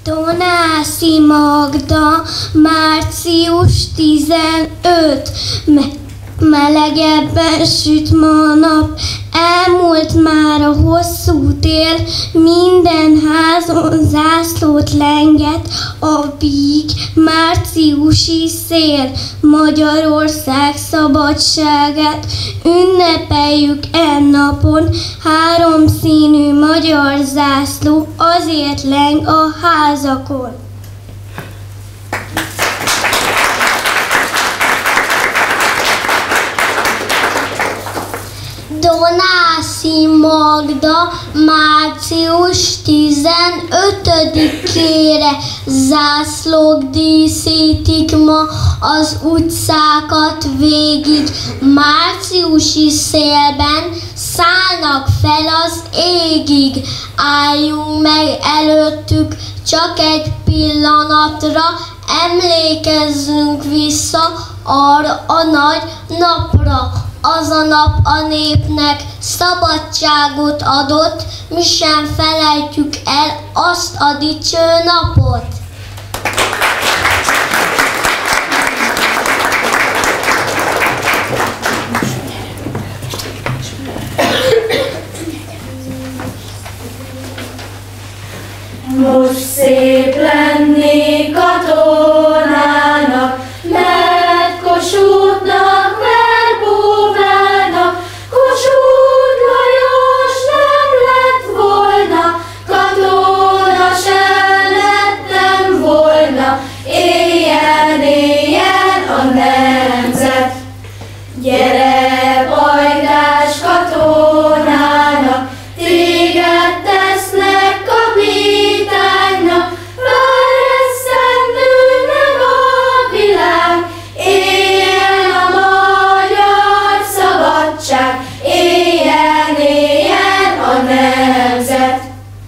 Tonászi Magda, március 15. Melegebben süt ma a nap, elmúlt már a hosszú tél, minden házon zászlót lenget a víg márciusi szél. Magyarország szabadságát ünnepeljük napon, háromszínű magyar zászló azért leng a házakon. Donászi Magda, március 15-ére zászlók díszítik ma az utcákat végig. Márciusi szélben szállnak fel az égig. Álljunk meg előttük csak egy pillanatra, emlékezzünk vissza arra a nagy napra. Az a nap a népnek szabadságot adott, mi sem felejtjük el azt a dicső napot. Most szép lenni katonának, mert Kossuthnak verbóválnak. Kossuth Lajos nem lett volna, katona sem lettem volna. Éljen, éljen a nemzet! Gyere, Bajdás katonának, téged tesznek kapitánynak. Várj eszendő meg a világ, éljen a magyar szabadság, éljen, éljen a nemzet.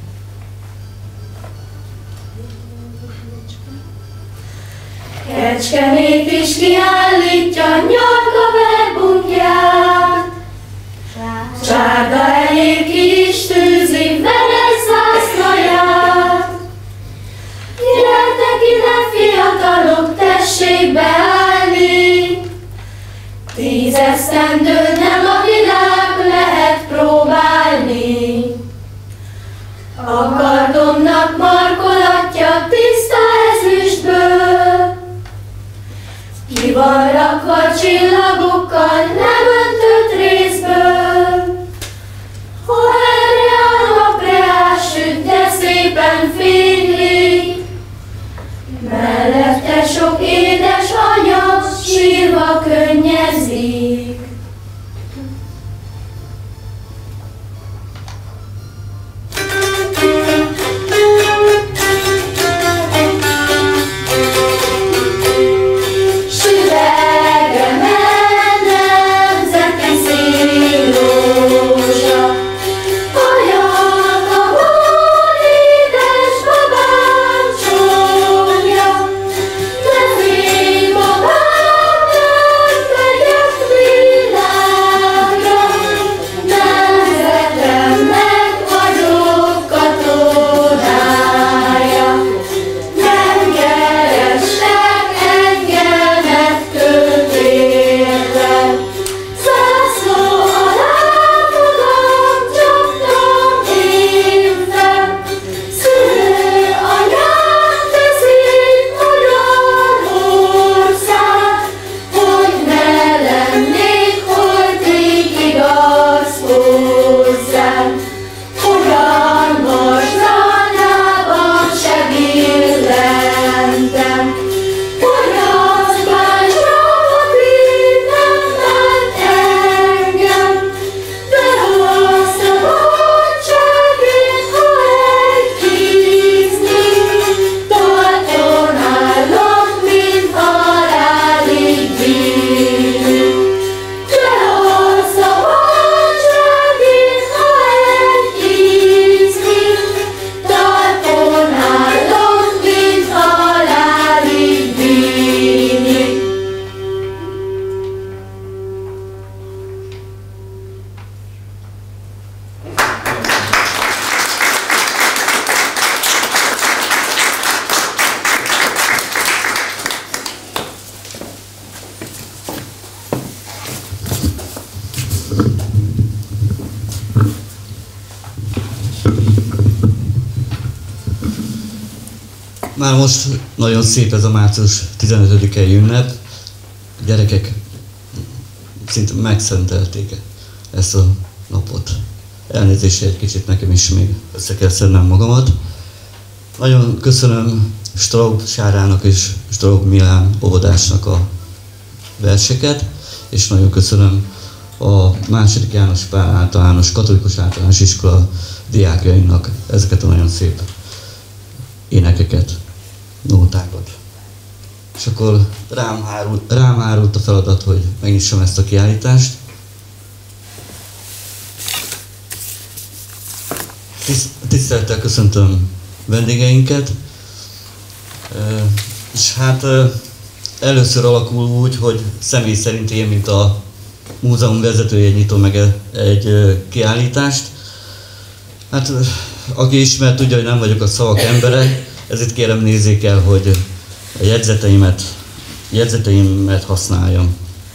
Kecskemét is kiállítja nyarga verbunkját, Csárda elé ki is tűzi Veres zászlaját. Gyertek ide, fiatalok, tessék beállni, 10 esztendő nem a világ lehet próbálni. A kardomnak markolatja tiszta ezüstből, ki van rakva csillagokkal nem öntött részből. Ha erre a napra elsüt, de szépen fénylik, mellette sok édes anya sírva könnyezik. Süvegem el nemzet, Már most nagyon szép ez a március 15-i ünnep. A gyerekek szinte megszentelték ezt a napot. Elnézést egy kicsit, nekem is még össze kell szednem magamat. Nagyon köszönöm Straub Sárának és Straub Milán óvodásnak a verseket, és nagyon köszönöm a II. János Pál általános, katolikus általános iskola diákjainak ezeket a nagyon szép énekeket, nótákat. És akkor rám hárult a feladat, hogy megnyissam ezt a kiállítást. Tisztelettel köszöntöm vendégeinket, és hát először alakul úgy, hogy személy szerint én, mint a múzeum vezetője nyitom meg egy kiállítást. Hát aki ismer, tudja, hogy nem vagyok a szavak embere, ezért kérem nézzék el, hogy a jegyzeteimet használjam.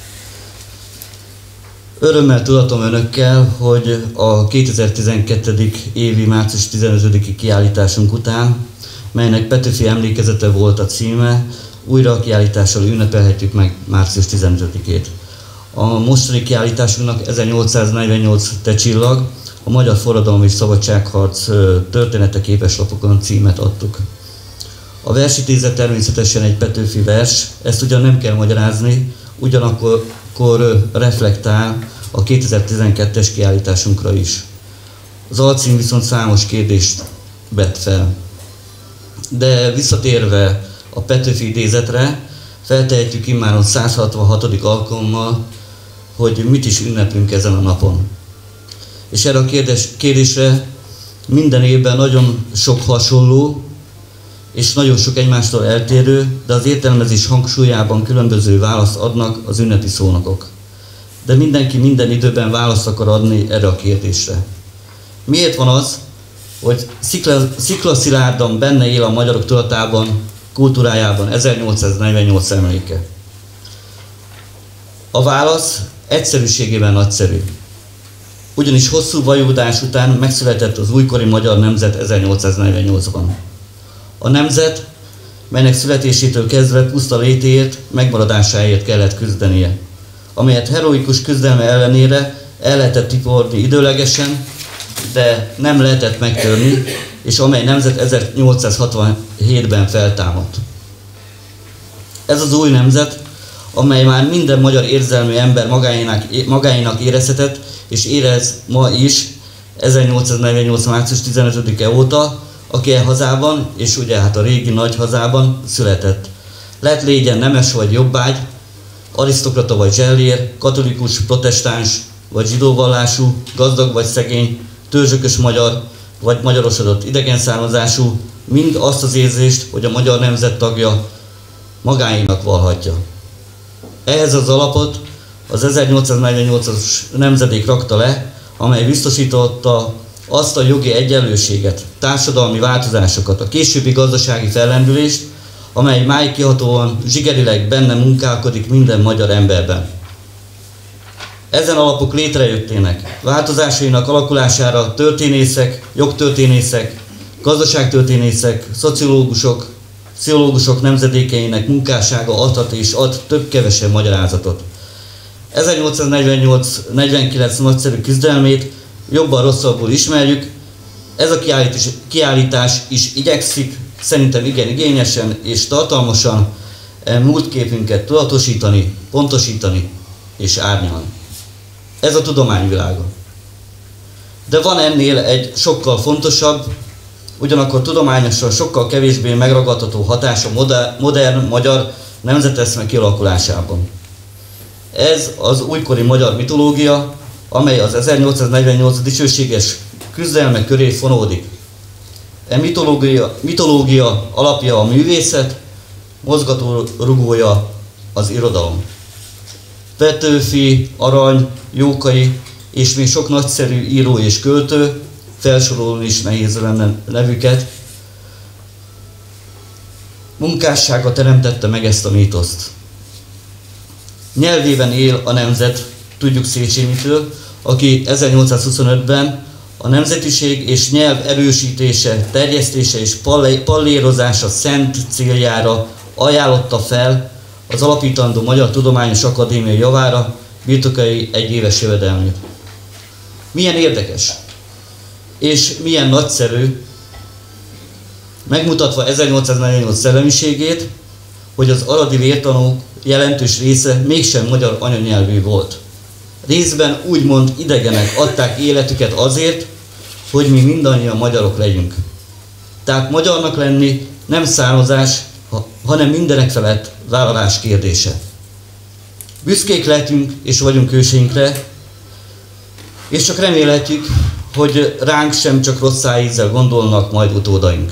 Örömmel tudatom önökkel, hogy a 2012. évi március 15-i kiállításunk után, melynek Petőfi emlékezete volt a címe, újra a kiállítással ünnepelhetjük meg március 15-ét. A mostani kiállításunknak 1848 Te csillag, a magyar forradalom és szabadságharc története képeslapokon címet adtuk. A versidézet természetesen egy Petőfi vers, ezt ugyan nem kell magyarázni, ugyanakkor reflektál a 2012-es kiállításunkra is. Az alcím viszont számos kérdést vet fel. De visszatérve a Petőfi idézetre, feltehetjük immáron 166. alkalommal, hogy mit is ünneplünk ezen a napon. És erre a kérdésre minden évben nagyon sok hasonló, és nagyon sok egymástól eltérő, de az értelmezés hangsúlyában különböző választ adnak az ünnepi szónokok. De mindenki minden időben választ akar adni erre a kérdésre. Miért van az, hogy sziklaszilárdan benne él a magyarok tudatában, kultúrájában 1848 emléke? A válasz egyszerűségében nagyszerű. Ugyanis hosszú vajúdás után megszületett az újkori magyar nemzet 1848-ban. A nemzet, melynek születésétől kezdve puszta létéért, megmaradásáért kellett küzdenie, amelyet heroikus küzdelme ellenére el lehetett tiporni időlegesen, de nem lehetett megtörni, és amely nemzet 1867-ben feltámadt. Ez az új nemzet, amely már minden magyar érzelmű ember magáénak érezhetett, és érez ma is 1848. március 15-e óta, aki e hazában, és ugye hát a régi nagy hazában született. Lehet légyen nemes vagy jobbágy, arisztokrata vagy zsellér, katolikus, protestáns vagy zsidó vallású, gazdag vagy szegény, törzsökös magyar vagy magyarosodott idegen származású, mind azt az érzést, hogy a magyar nemzet tagja, magáénak vallhatja. Ehhez az alapot az 1848-as nemzedék rakta le, amely biztosította azt a jogi egyenlőséget, társadalmi változásokat, a későbbi gazdasági fellendülést, amely máig kihatóan zsigerileg benne munkálkodik minden magyar emberben. Ezen alapok létrejöttének, változásainak alakulására történészek, jogtörténészek, gazdaságtörténészek, szociológusok, pszichológusok nemzedékeinek munkássága adhat és ad több-kevesebb magyarázatot. 1848-49 nagyszerű küzdelmét jobban-rosszabbul ismerjük, ez a kiállítás is igyekszik, szerintem igen igényesen és tartalmasan múltképünket tudatosítani, pontosítani és árnyalni. Ez a tudományvilága. De van ennél egy sokkal fontosabb, ugyanakkor tudományosan sokkal kevésbé megragadható hatás a modern magyar nemzeteszme kialakulásában. Ez az újkori magyar mitológia, amely az 1848 dicsőséges küzdelmek köré fonódik. E mitológia alapja a művészet, mozgatórugója az irodalom. Petőfi, Arany, Jókai és még sok nagyszerű író és költő, felsorolni is nehéz lenne nevüket, munkássága teremtette meg ezt a mítoszt. Nyelvében él a nemzet, tudjuk Széchenyitől, aki 1825-ben a nemzetiség és nyelv erősítése, terjesztése és pallérozása szent céljára ajánlotta fel az alapítandó Magyar Tudományos Akadémia javára birtokai egyéves jövedelmét. Milyen érdekes és milyen nagyszerű, megmutatva 1848 szellemiségét, hogy az aradi vértanúk jelentős része mégsem magyar anyanyelvű volt. Részben úgymond idegenek adták életüket azért, hogy mi mindannyian magyarok legyünk. Tehát magyarnak lenni nem származás, hanem mindenek felett vállalás kérdése. Büszkék lehetünk és vagyunk őseinkre, és csak remélhetjük, hogy ránk sem csak rossz szájízzel gondolnak majd utódaink.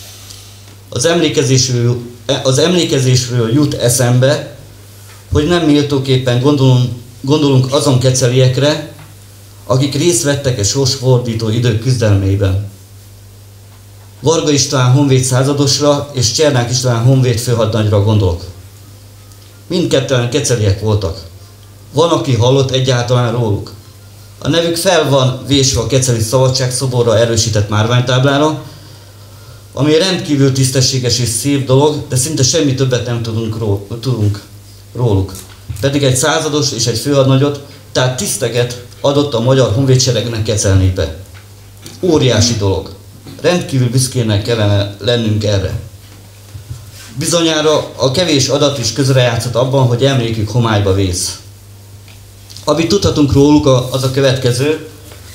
Az emlékezésről jut eszembe, hogy nem méltóképpen gondolunk azon keceliekre, akik részt vettek a sorsfordító idők küzdelmeiben. Varga István honvéd századosra és Csernák István honvéd főhadnagyra gondolok. Mindketten keceliek voltak. Van, aki hallott egyáltalán róluk. A nevük fel van vésve a keceli szabadságszoborra erősített márványtáblára, ami rendkívül tisztességes és szép dolog, de szinte semmi többet nem tudunk róluk. Pedig egy százados és egy főhadnagyot, tehát tiszteget adott a magyar honvédseregnek Kecel népe. Óriási dolog. Rendkívül büszkének kellene lennünk erre. Bizonyára a kevés adat is közrejátszott abban, hogy emlékük homályba vész. Amit tudhatunk róluk, az a következő.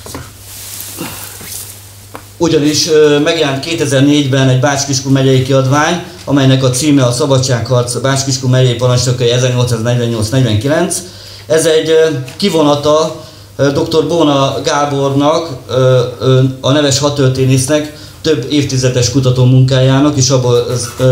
Ugyanis megjelent 2004-ben egy Bács-Kiskun megyei kiadvány, amelynek a címe a Szabadságharc Bács-Kiskun megyei parancsnokai 1848-49. Ez egy kivonata dr. Bóna Gábornak, a neves hadtörténésznek, több évtizedes kutató munkájának, és abból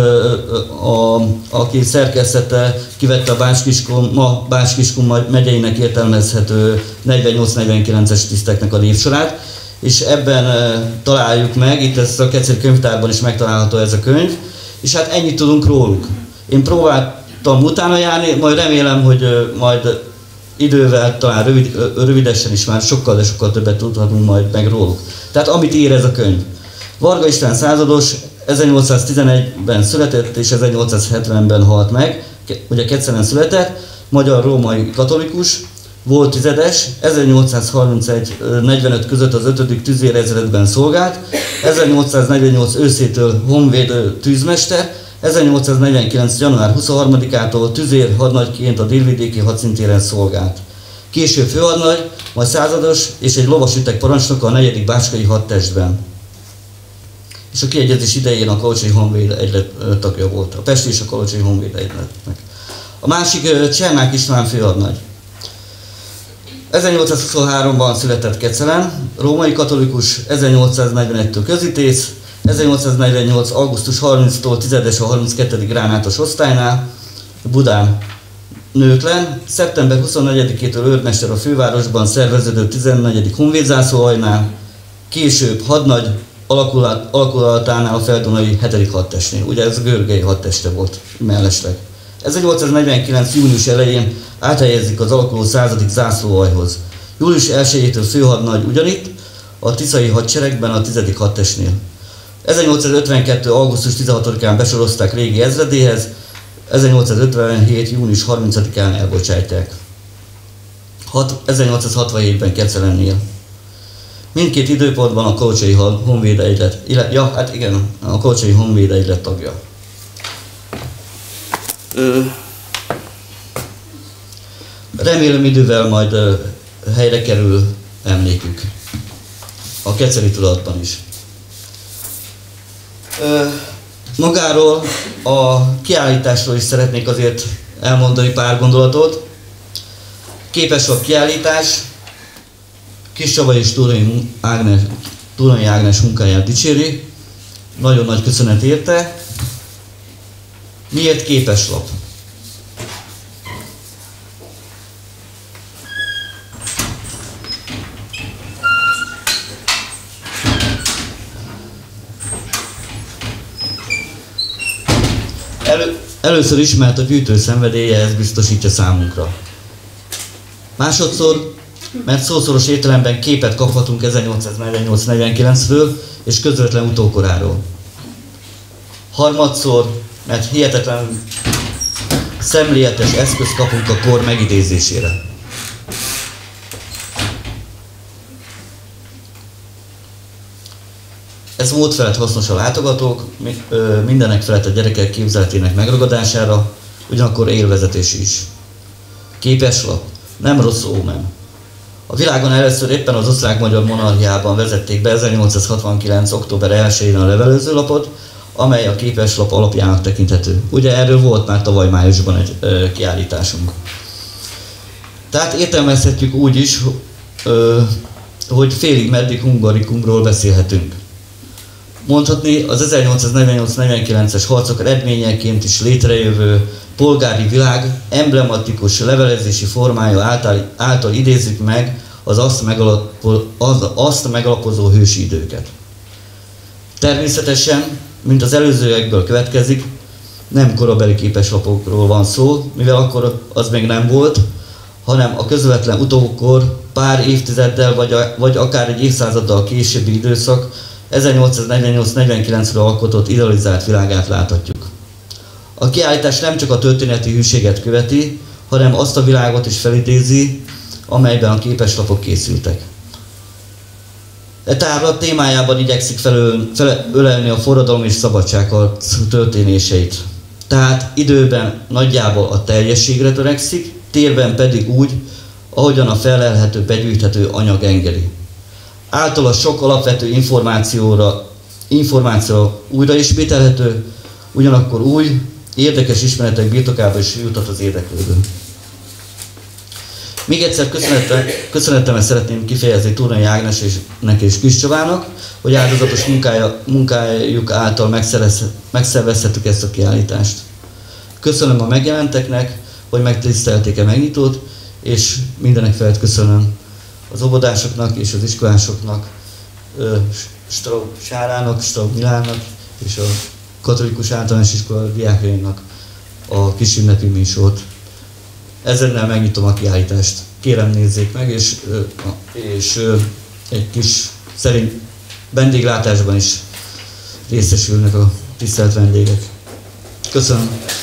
aki szerkesztette, kivette a Bács-Kiskun megyeinek értelmezhető 48-49-es tiszteknek a névsorát, és ebben találjuk meg, itt ez a Keceli könyvtárban is megtalálható ez a könyv, és hát ennyit tudunk róluk. Én próbáltam utána járni, majd remélem, hogy majd idővel, talán rövidesen is már sokkal, de sokkal többet tudhatunk majd meg róluk. Tehát amit ír ez a könyv. Varga István százados 1811-ben született és 1870-ben halt meg, ugye Kecelen született, magyar-római katolikus, volt tizedes, 1831-45 között az 5. tüzérezredben szolgált, 1848 őszétől honvéd tűzmester, 1849. január 23-ától tüzér hadnagyként a délvidéki hadszintéren szolgált. Később főhadnagy, majd százados és egy lovasütek parancsnoka a 4. bácskai hadtestben. És a kiegyezés idején a Kalocsai Honvéd Egylet tagja volt, a Pesti és a Kalocsai Honvéd Egyletnek. A másik Csernák István főhadnagy. 1823-ban született Kecelen, római katolikus, 1841-től közítész, 1848. augusztus 30-tól tizedes a 32. gránátos osztálynál, Budán nőtlen, szeptember 24-től őrmester a fővárosban szerveződő 14. honvédzászlóalnál, később hadnagy alakulatánál a feldunai 7. hadtestnél. Ugye ez a görögei hadteste volt mellesleg. 1849. június elején áthelyezik az alakuló 100. zászlóaljhoz. Július 1-től főhadnagy ugyanitt, a tiszai hadseregben a 10. hadtestnél. 1852. augusztus 16-án besorozták régi ezredéhez, 1857. június 30-án elbocsátják. 1867-ben Kecelennél. Mindkét időpontban a Kalocsai Honvéd Egylet, a Kalocsai Honvéd Egylet tagja. Remélem idővel majd helyre kerül emlékük. A keceli tudatban is. Magáról a kiállításról is szeretnék azért elmondani pár gondolatot. Képes a kiállítás, Kiscsaba és Turnai Ágnes munkáját dicséri. Nagyon nagy köszönet érte. Miért képeslap? Először ismert a gyűjtő szenvedélye, ez biztosítja számunkra. Másodszor mert szószoros értelemben képet kaphatunk 1848-49-ről és közvetlen utókoráról. Harmadszor, mert hihetetlen szemléletes eszközt kapunk a kor megidézésére. Ez mód felett hasznos a látogatók, mindenek felett a gyerekek képzeletének megragadására, ugyanakkor élvezetés is. Képeslap, nem rossz ómen. A világon először éppen az osztrák-magyar monarchiában vezették be 1869. október 1-én a levelezőlapot, amely a képeslap alapjának tekinthető. Ugye erről volt már tavaly májusban egy kiállításunk. Tehát értelmezhetjük úgy is, hogy félig meddig hungarikumról beszélhetünk. Mondhatni, az 1848-49-es harcok eredményeként is létrejövő polgári világ emblematikus levelezési formája által idézzük meg az azt megalapozó hősi időket. Természetesen, mint az előzőekből következik, nem korabeli képeslapokról van szó, mivel akkor az még nem volt, hanem a közvetlen utókor pár évtizeddel vagy akár egy évszázaddal későbbi időszak 1848-49-ről alkotott idealizált világát láthatjuk. A kiállítás nem csak a történeti hűséget követi, hanem azt a világot is felidézi, amelyben a képeslapok készültek. E tárlat témájában igyekszik felölelni a forradalom és szabadságharc történéseit. Tehát időben nagyjából a teljességre törekszik, térben pedig úgy, ahogyan a felelhető, begyűjthető anyag engedi. Általa sok alapvető információ újraismételhető, ugyanakkor új, érdekes ismeretek birtokába is jutott az érdeklődő. Még egyszer köszönetemet szeretném kifejezni Turnai Ágnesnek és Kis Csabának, hogy áldozatos munkájuk által megszervezhettük ezt a kiállítást. Köszönöm a megjelenteknek, hogy megtisztelték a megnyitót, és mindenek felett köszönöm az óvodásoknak és az iskolásoknak, Straub Sárának, Straub Milánnak és a katolikus általános iskola diákjainak a kis ünnepi műsort. Ezennel megnyitom a kiállítást. Kérem, nézzék meg, és egy kis szerint vendéglátásban is részesülnek a tisztelt vendégek. Köszönöm.